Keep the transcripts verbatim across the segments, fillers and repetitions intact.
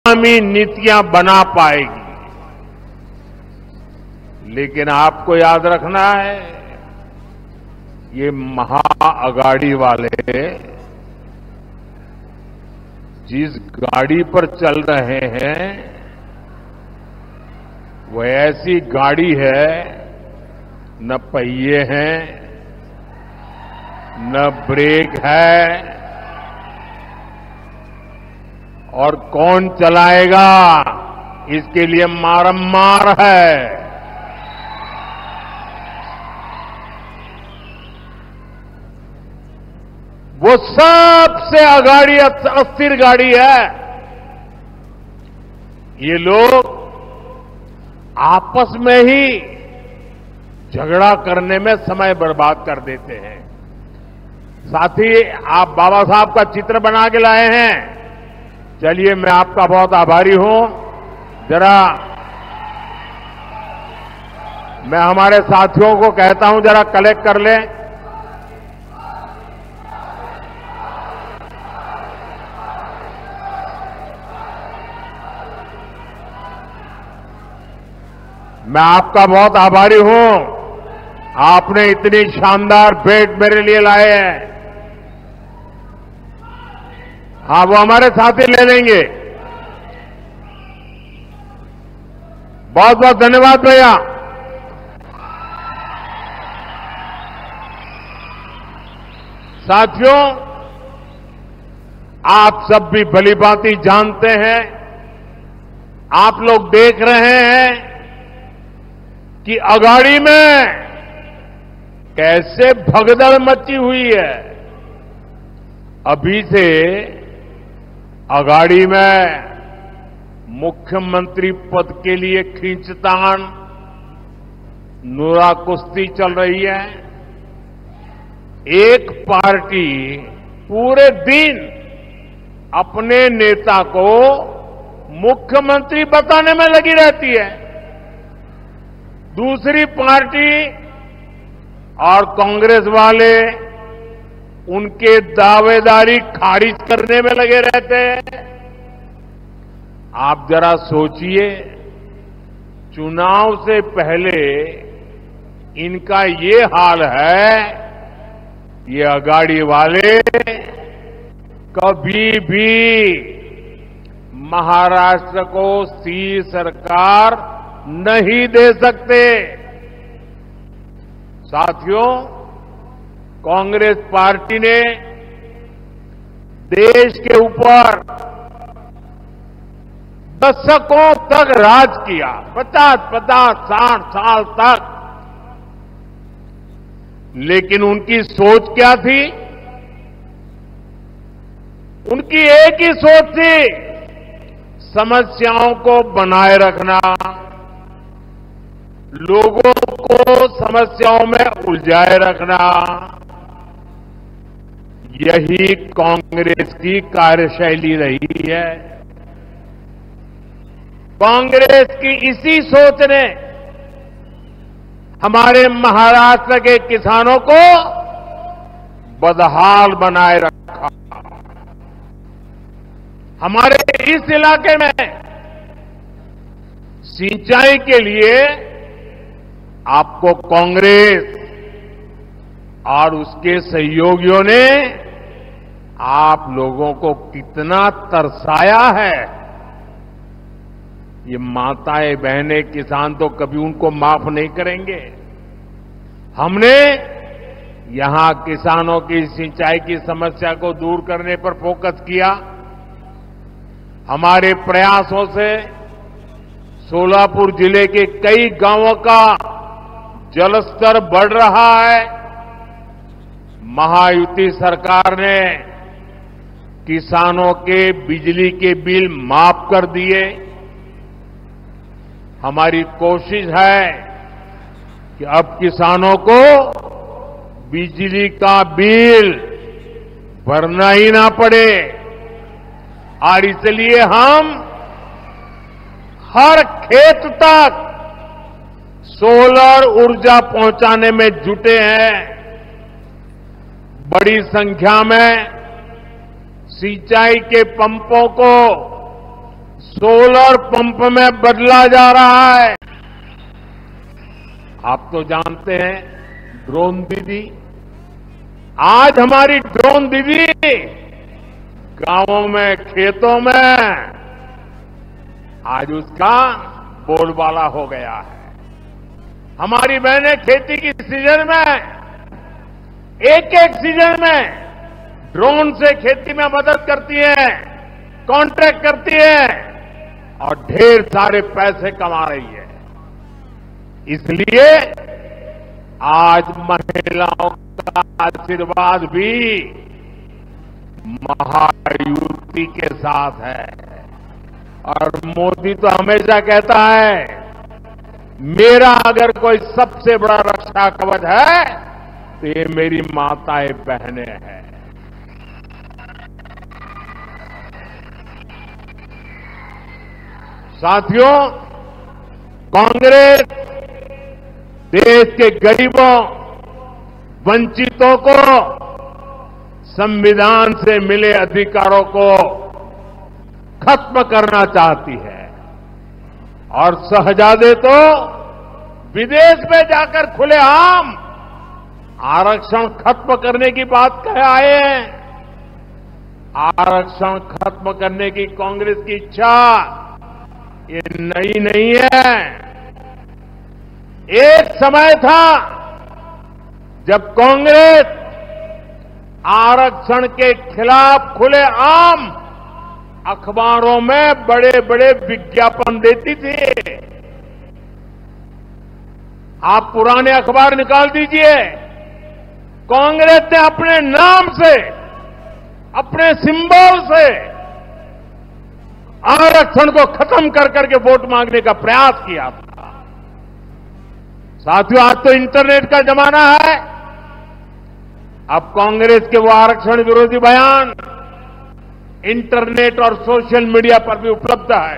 आगामी नीतियां बना पाएगी। लेकिन आपको याद रखना है, ये महाअगाड़ी वाले जिस गाड़ी पर चल रहे हैं वह ऐसी गाड़ी है, न पहिए हैं, न ब्रेक है, और कौन चलाएगा इसके लिए मारम्मार है। वो सबसे अगाड़ी अस्थिर गाड़ी है। ये लोग आपस में ही झगड़ा करने में समय बर्बाद कर देते हैं। साथ ही आप बाबा साहब का चित्र बना के लाए हैं। चलिए, मैं आपका बहुत आभारी हूं। जरा मैं हमारे साथियों को कहता हूं, जरा कलेक्ट कर लें। मैं आपका बहुत आभारी हूं, आपने इतनी शानदार भेंट मेरे लिए लाए हैं। हाँ, वो हमारे साथी ले लेंगे। बहुत बहुत धन्यवाद भैया। साथियों, आप सब भी भलीभांति जानते हैं, आप लोग देख रहे हैं कि अगाड़ी में कैसे भगदड़ मची हुई है। अभी से अगाड़ी में मुख्यमंत्री पद के लिए खींचतान, नूरा कुश्ती चल रही है। एक पार्टी पूरे दिन अपने नेता को मुख्यमंत्री बताने में लगी रहती है, दूसरी पार्टी और कांग्रेस वाले उनके दावेदारी खारिज करने में लगे रहते हैं। आप जरा सोचिए, चुनाव से पहले इनका ये हाल है, ये अगाड़ी वाले कभी भी महाराष्ट्र को स्थिर सरकार नहीं दे सकते। साथियों, कांग्रेस पार्टी ने देश के ऊपर दशकों तक राज किया, पचास पचास साठ साल तक। लेकिन उनकी सोच क्या थी? उनकी एक ही सोच थी, समस्याओं को बनाए रखना, लोगों को समस्याओं में उलझाए रखना। यही कांग्रेस की कार्यशैली रही है। कांग्रेस की इसी सोच ने हमारे महाराष्ट्र के किसानों को बदहाल बनाए रखा। हमारे इस इलाके में सिंचाई के लिए आपको कांग्रेस और उसके सहयोगियों ने आप लोगों को कितना तरसाया है। ये माताएं बहनें किसान तो कभी उनको माफ नहीं करेंगे। हमने यहां किसानों की सिंचाई की समस्या को दूर करने पर फोकस किया। हमारे प्रयासों से सोलापुर जिले के कई गांवों का जलस्तर बढ़ रहा है। महायुति सरकार ने किसानों के बिजली के बिल माफ कर दिए। हमारी कोशिश है कि अब किसानों को बिजली का बिल भरना ही ना पड़े, और इसलिए हम हर खेत तक सोलर ऊर्जा पहुंचाने में जुटे हैं। बड़ी संख्या में सिंचाई के पंपों को सोलर पंप में बदला जा रहा है। आप तो जानते हैं ड्रोन दीदी, आज हमारी ड्रोन दीदी गांवों में, खेतों में आज उसका बोलबाला हो गया है। हमारी बहनें खेती की सीजन में, एक एक सीजन में ड्रोन से खेती में मदद करती हैं, कॉन्ट्रैक्ट करती हैं और ढेर सारे पैसे कमा रही है। इसलिए आज महिलाओं का आशीर्वाद भी महायुति के साथ है। और मोदी तो हमेशा कहता है, मेरा अगर कोई सबसे बड़ा रक्षा कवच है तो ये मेरी माताएं बहनें हैं। साथियों, कांग्रेस देश के गरीबों, वंचितों को संविधान से मिले अधिकारों को खत्म करना चाहती है और शहजादे तो विदेश में जाकर खुलेआम आरक्षण खत्म करने की बात कह आए हैं। आरक्षण खत्म करने की कांग्रेस की इच्छा ये नई नहीं है। एक समय था जब कांग्रेस आरक्षण के खिलाफ खुलेआम अखबारों में बड़े बड़े विज्ञापन देती थी। आप पुराने अखबार निकाल दीजिए, कांग्रेस ने अपने नाम से, अपने सिंबल से आरक्षण को खत्म कर करके वोट मांगने का प्रयास किया था। साथियों, आज तो इंटरनेट का जमाना है। अब कांग्रेस के वो आरक्षण विरोधी बयान इंटरनेट और सोशल मीडिया पर भी उपलब्ध है।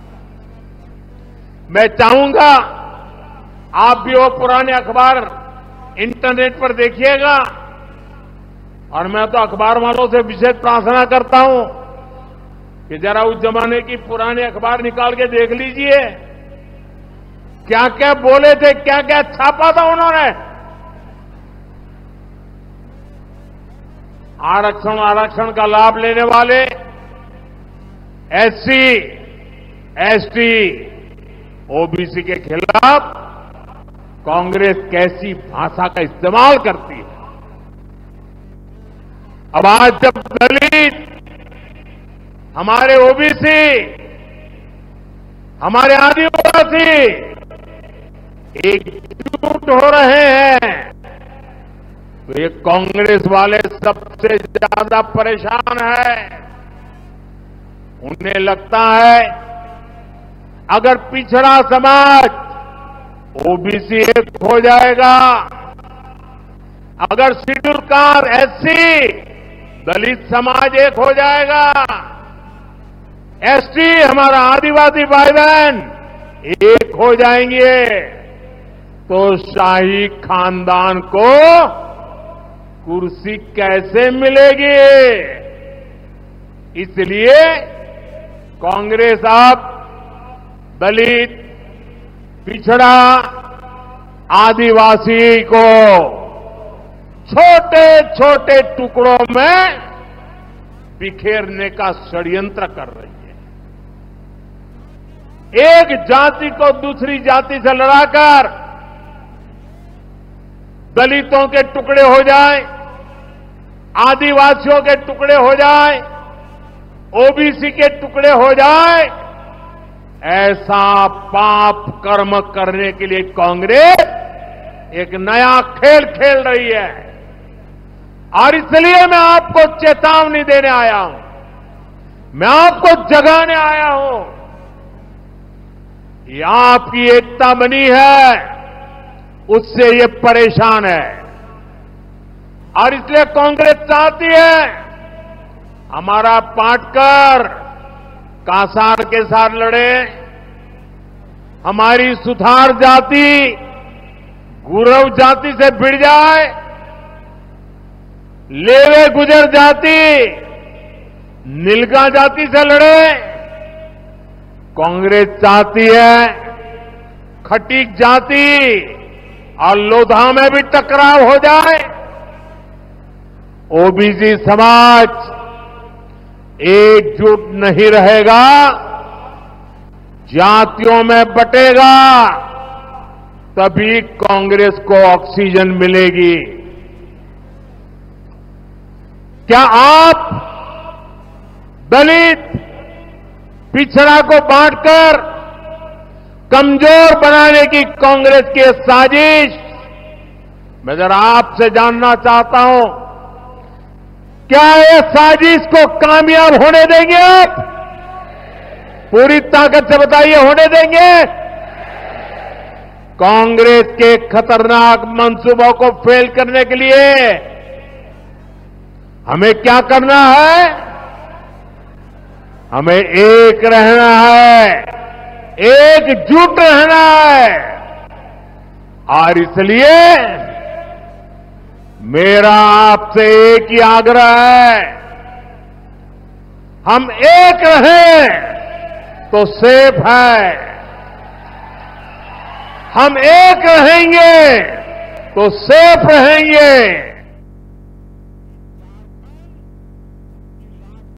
मैं चाहूंगा आप भी वो पुराने अखबार इंटरनेट पर देखिएगा। और मैं तो अखबार वालों से विशेष प्रार्थना करता हूं कि जरा उस जमाने की पुराने अखबार निकाल के देख लीजिए, क्या क्या बोले थे, क्या क्या छापा था उन्होंने। आरक्षण आरक्षण का लाभ लेने वाले एससी, एसटी, ओबीसी के खिलाफ कांग्रेस कैसी भाषा का इस्तेमाल करती है। अब आज जब दलित, हमारे ओबीसी, हमारे आदिवासी एकजुट हो रहे हैं तो ये कांग्रेस वाले सबसे ज्यादा परेशान है। उन्हें लगता है अगर पिछड़ा समाज ओबीसी एक हो जाएगा, अगर शेड्यूल कास्ट एससी दलित समाज एक हो जाएगा, एसटी हमारा आदिवासी भाई बहन एक हो जाएंगे तो शाही खानदान को कुर्सी कैसे मिलेगी। इसलिए कांग्रेस अब दलित, पिछड़ा, आदिवासी को छोटे छोटे टुकड़ों में बिखेरने का षड्यंत्र कर रही है। एक जाति को दूसरी जाति से लड़ाकर दलितों के टुकड़े हो जाए, आदिवासियों के टुकड़े हो जाए, ओबीसी के टुकड़े हो जाए, ऐसा पाप कर्म करने के लिए कांग्रेस एक नया खेल खेल रही है। और इसलिए मैं आपको चेतावनी देने आया हूं, मैं आपको जगाने आया हूं। ये आपकी एकता बनी है, उससे ये परेशान है। और इसलिए कांग्रेस चाहती है हमारा पाटकर कांसार के साथ लड़े, हमारी सुथार जाति गुरव जाति से भिड़ जाए, लेवे गुजर जाति नीलगा जाति से लड़े, कांग्रेस चाहती है खटीक जाति और लोधा में भी टकराव हो जाए। ओबीसी समाज एकजुट नहीं रहेगा, जातियों में बटेगा, तभी कांग्रेस को ऑक्सीजन मिलेगी। क्या आप दलित पिछड़ा को बांटकर कमजोर बनाने की कांग्रेस की साजिश, मैं जरा आपसे जानना चाहता हूं, क्या ये साजिश को कामयाब होने देंगे आप? पूरी ताकत से बताइए, होने देंगे? कांग्रेस के खतरनाक मंसूबों को फेल करने के लिए हमें क्या करना है? हमें एक रहना है, एकजुट रहना है। और इसलिए मेरा आपसे एक ही आग्रह है, हम एक रहें तो सेफ है, हम एक रहेंगे तो सेफ रहेंगे।